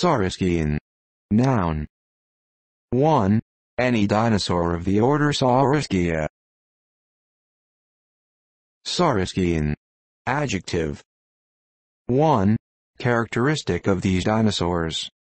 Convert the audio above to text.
Saurischian. Noun. 1. Any dinosaur of the order Saurischian. Saurischian. Adjective. 1. Characteristic of these dinosaurs.